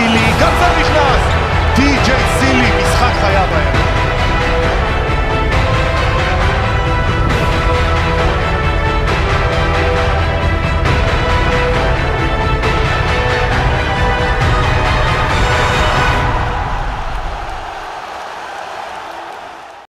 סילי, גם זה נכנס! טי.ג'יי סילי, משחק חייו הערב.